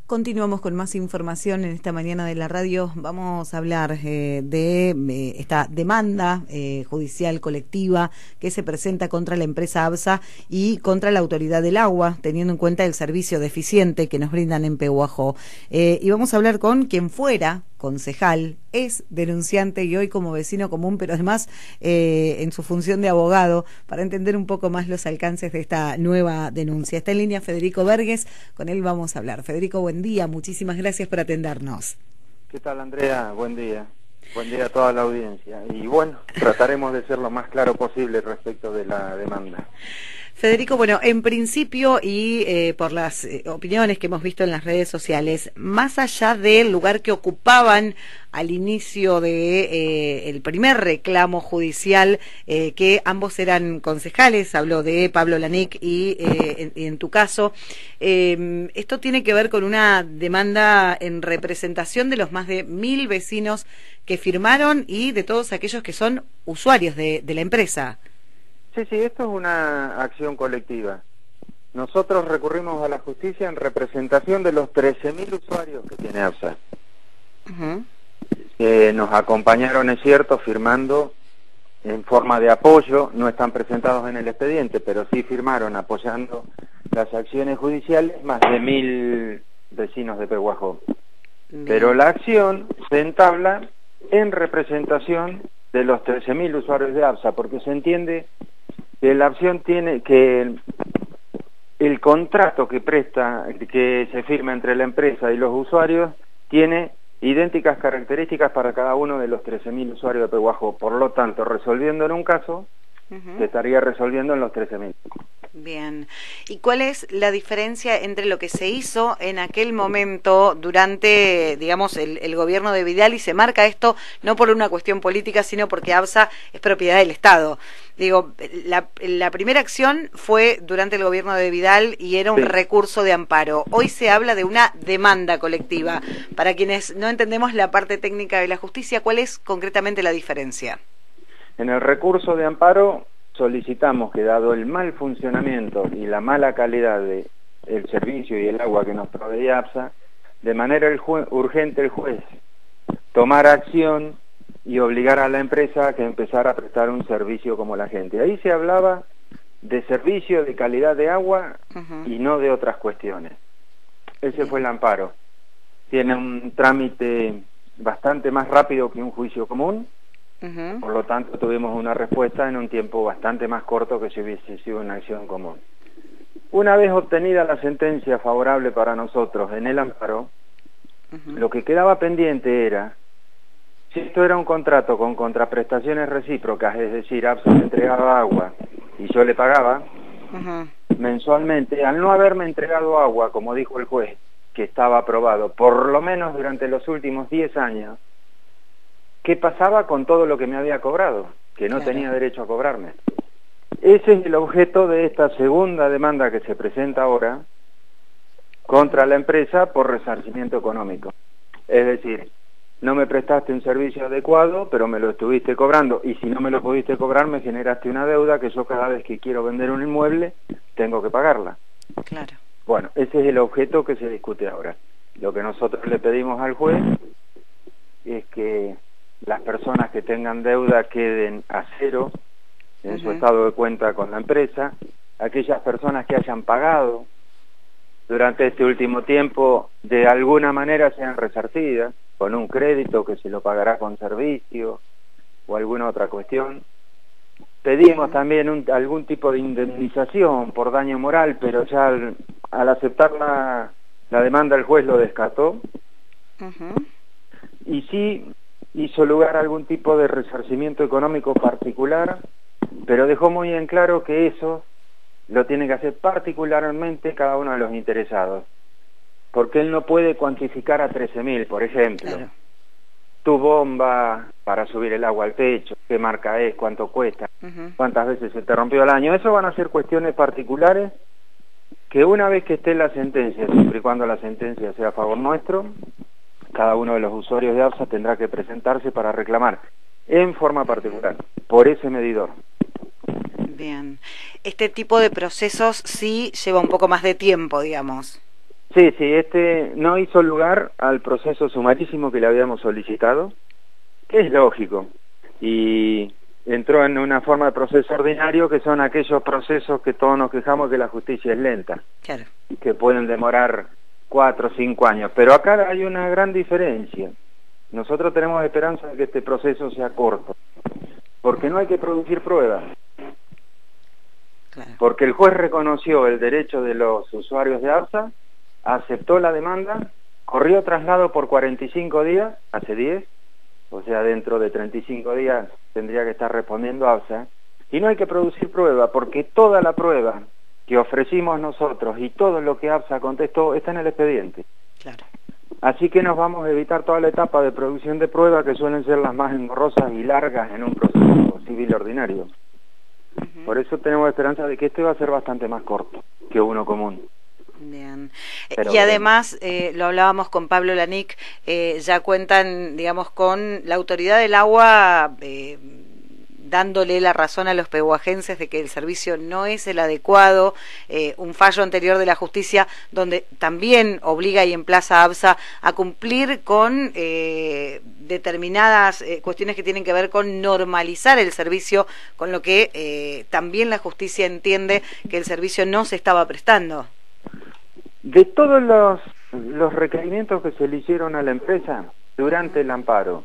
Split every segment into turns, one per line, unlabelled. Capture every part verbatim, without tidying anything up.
Continuamos con más información en esta mañana de la radio. Vamos a hablar eh, de eh, esta demanda eh, judicial colectiva que se presenta contra la empresa ABSA y contra la Autoridad del Agua, teniendo en cuenta el servicio deficiente que nos brindan en Pehuajó. Eh, y vamos a hablar con quien fuera concejal, es denunciante y hoy como vecino común, pero además eh, en su función de abogado, para entender un poco más los alcances de esta nueva denuncia. Está en línea Federico Vergues, con él vamos a hablar. Federico, buen día, muchísimas gracias por atendernos.
¿Qué tal, Andrea? Buen día. Buen día a toda la audiencia. Y bueno, trataremos de ser lo más claro posible respecto de la demanda.
Federico, bueno, en principio y eh, por las eh, opiniones que hemos visto en las redes sociales, más allá del lugar que ocupaban al inicio de eh, el primer reclamo judicial, eh, que ambos eran concejales, habló de Pablo Lanic y eh, en, en tu caso, eh, esto tiene que ver con una demanda en representación de los más de mil vecinos que firmaron y de todos aquellos que son usuarios de, de la empresa.
Sí, sí, esto es una acción colectiva. Nosotros recurrimos a la justicia en representación de los trece mil usuarios que tiene ABSA. Uh-huh. Eh, nos acompañaron, es cierto, firmando en forma de apoyo, no están presentados en el expediente, pero sí firmaron apoyando las acciones judiciales más de mil vecinos de Pehuajó. Pero la acción se entabla en representación de los trece mil usuarios de ABSA, porque se entiende que la acción tiene que el, el contrato que presta, que se firma entre la empresa y los usuarios, tiene idénticas características para cada uno de los trece mil usuarios de Pehuajó. Por lo tanto, resolviendo en un caso, uh-huh, se estaría resolviendo en los trece mil.
Bien. ¿Y cuál es la diferencia entre lo que se hizo en aquel momento durante, digamos, el, el gobierno de Vidal, y se marca esto no por una cuestión política, sino porque ABSA es propiedad del Estado? Digo, la, la primera acción fue durante el gobierno de Vidal y era un sí. recurso de amparo. Hoy se habla de una demanda colectiva. Para quienes no entendemos la parte técnica de la justicia, ¿cuál es concretamente la diferencia?
En el recurso de amparo solicitamos que, dado el mal funcionamiento y la mala calidad del servicio y el agua que nos proveía ABSA, de manera el urgente el juez tomara acción y obligar a la empresa a que empezara a prestar un servicio como la gente. Ahí se hablaba de servicio, de calidad de agua, uh-huh, y no de otras cuestiones. Ese fue el amparo. Tiene un trámite bastante más rápido que un juicio común. Uh-huh. Por lo tanto, tuvimos una respuesta en un tiempo bastante más corto que si hubiese sido una acción común. Una vez obtenida la sentencia favorable para nosotros en el amparo, uh-huh, lo que quedaba pendiente era, si esto era un contrato con contraprestaciones recíprocas, es decir, ABSA me entregaba agua y yo le pagaba uh-huh, mensualmente, al no haberme entregado agua, como dijo el juez, que estaba aprobado, por lo menos durante los últimos diez años, ¿qué pasaba con todo lo que me había cobrado? Que no claro. tenía derecho a cobrarme. Ese es el objeto de esta segunda demanda que se presenta ahora contra la empresa por resarcimiento económico. Es decir, no me prestaste un servicio adecuado, pero me lo estuviste cobrando, y si no me lo pudiste cobrar, me generaste una deuda que yo cada vez que quiero vender un inmueble, tengo que pagarla.
Claro.
Bueno, ese es el objeto que se discute ahora. Lo que nosotros le pedimos al juez es que las personas que tengan deuda queden a cero en uh-huh, su estado de cuenta con la empresa. Aquellas personas que hayan pagado durante este último tiempo de alguna manera sean resarcidas con un crédito que se lo pagará con servicio o alguna otra cuestión. Pedimos uh-huh, también un, algún tipo de indemnización por daño moral, pero ya al, al aceptar la, la demanda el juez lo descartó. Uh-huh. Y sí hizo lugar a algún tipo de resarcimiento económico particular, pero dejó muy en claro que eso lo tiene que hacer particularmente cada uno de los interesados, porque él no puede cuantificar a trece mil, por ejemplo. Claro. Tu bomba para subir el agua al techo, qué marca es, cuánto cuesta, uh-huh, cuántas veces se te rompió el año. Eso van a ser cuestiones particulares que una vez que esté la sentencia, siempre y cuando la sentencia sea a favor nuestro, cada uno de los usuarios de ABSA tendrá que presentarse para reclamar en forma particular por ese medidor.
Bien. Este tipo de procesos sí lleva un poco más de tiempo, digamos.
Sí, sí, este no hizo lugar al proceso sumarísimo que le habíamos solicitado, que es lógico, y entró en una forma de proceso ordinario, que son aquellos procesos que todos nos quejamos que la justicia es lenta,
Claro.
que pueden demorar cuatro o cinco años, pero acá hay una gran diferencia. Nosotros tenemos esperanza de que este proceso sea corto, porque no hay que producir pruebas,
Claro.
porque el juez reconoció el derecho de los usuarios de ABSA, aceptó la demanda, corrió traslado por cuarenta y cinco días, hace diez, o sea, dentro de treinta y cinco días tendría que estar respondiendo ABSA, y no hay que producir prueba, porque toda la prueba que ofrecimos nosotros y todo lo que ABSA contestó está en el expediente.
Claro.
Así que nos vamos a evitar toda la etapa de producción de pruebas, que suelen ser las más engorrosas y largas en un proceso civil ordinario.
Uh-huh.
Por eso tenemos esperanza de que este va a ser bastante más corto que uno común.
Bien.
Pero
y además, eh, lo hablábamos con Pablo Lanic, eh, ya cuentan, digamos, con la autoridad del agua eh, dándole la razón a los pehuajenses de que el servicio no es el adecuado, eh, un fallo anterior de la justicia donde también obliga y emplaza a ABSA a cumplir con eh, determinadas eh, cuestiones que tienen que ver con normalizar el servicio, con lo que eh, también la justicia entiende que el servicio no se estaba prestando.
De todos los, los requerimientos que se le hicieron a la empresa durante el amparo,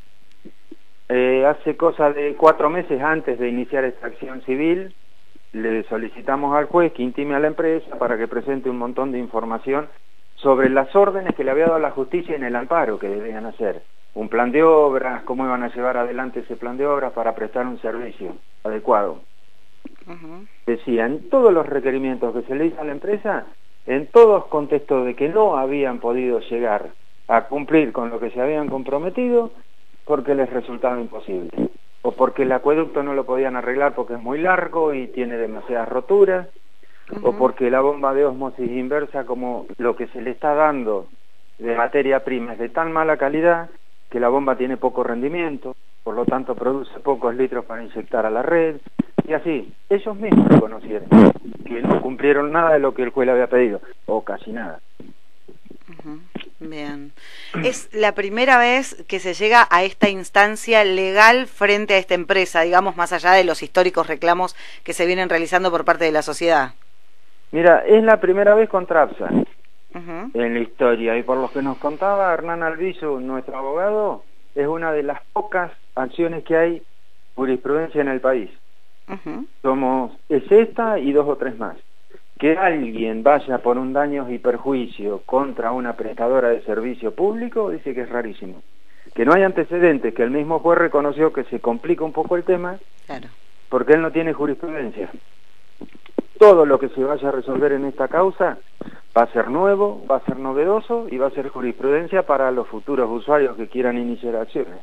eh, hace cosa de cuatro meses antes de iniciar esta acción civil, le solicitamos al juez que intime a la empresa para que presente un montón de información sobre las órdenes que le había dado la justicia en el amparo que debían hacer. Un plan de obras, cómo iban a llevar adelante ese plan de obras para prestar un servicio adecuado. Uh-huh. Decían, todos los requerimientos que se le hizo a la empresa, en todos contestó de que no habían podido llegar a cumplir con lo que se habían comprometido porque les resultaba imposible, o porque el acueducto no lo podían arreglar porque es muy largo y tiene demasiadas roturas, uh-huh. o porque la bomba de ósmosis inversa, como lo que se le está dando de materia prima es de tan mala calidad que la bomba tiene poco rendimiento, por lo tanto produce pocos litros para inyectar a la red, y así, ellos mismos reconocieron que no cumplieron nada de lo que el juez le había pedido, o casi nada.
Uh-huh. Bien. Es la primera vez que se llega a esta instancia legal frente a esta empresa, digamos, más allá de los históricos reclamos que se vienen realizando por parte de la sociedad.
Mira, es la primera vez contra ABSA
uh-huh.
en la historia, y por lo que nos contaba Hernán Alviso, nuestro abogado, es una de las pocas acciones que hay jurisprudencia en el país. Uh-huh. Somos, es esta y dos o tres más. Que alguien vaya por un daño y perjuicio contra una prestadora de servicio público, dice que es rarísimo. Que no hay antecedentes, que el mismo juez reconoció que se complica un poco el tema,
claro.
porque él no tiene jurisprudencia. Todo lo que se vaya a resolver en esta causa va a ser nuevo, va a ser novedoso y va a ser jurisprudencia para los futuros usuarios que quieran iniciar acciones.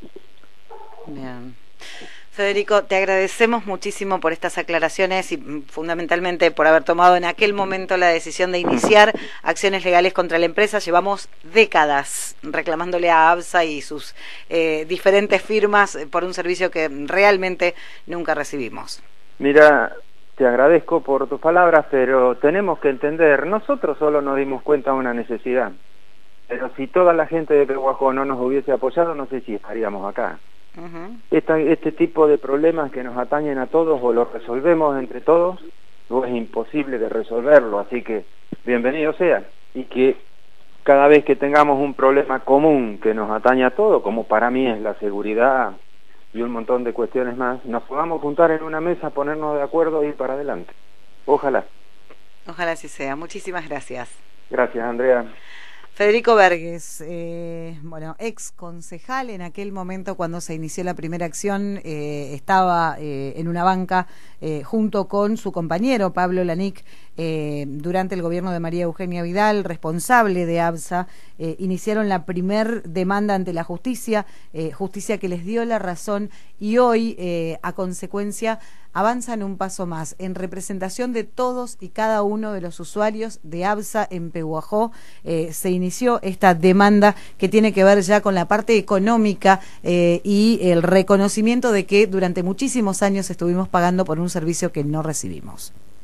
Bien. Federico, te agradecemos muchísimo por estas aclaraciones y fundamentalmente por haber tomado en aquel momento la decisión de iniciar acciones legales contra la empresa. Llevamos décadas reclamándole a ABSA y sus eh, diferentes firmas por un servicio que realmente nunca recibimos.
Mira, te agradezco por tus palabras, pero tenemos que entender, nosotros solo nos dimos cuenta de una necesidad, pero si toda la gente de Pehuajó no nos hubiese apoyado, no sé si estaríamos acá. Uh-huh. Esta, este tipo de problemas que nos atañen a todos, o los resolvemos entre todos o es imposible de resolverlo, así que bienvenido sea, y que cada vez que tengamos un problema común que nos atañe a todos, como para mí es la seguridad y un montón de cuestiones más, nos podamos juntar en una mesa, ponernos de acuerdo e ir para adelante. Ojalá.
Ojalá así sea. Muchísimas gracias.
Gracias, Andrea.
Federico Verges, eh, bueno, ex concejal en aquel momento cuando se inició la primera acción, eh, estaba eh, en una banca eh, junto con su compañero Pablo Lanic eh, durante el gobierno de María Eugenia Vidal, responsable de ABSA, eh, iniciaron la primer demanda ante la justicia, eh, justicia que les dio la razón y hoy, eh, a consecuencia, avanzan un paso más en representación de todos y cada uno de los usuarios de ABSA en Pehuajó. Eh, se inició esta demanda que tiene que ver ya con la parte económica eh, y el reconocimiento de que durante muchísimos años estuvimos pagando por un servicio que no recibimos.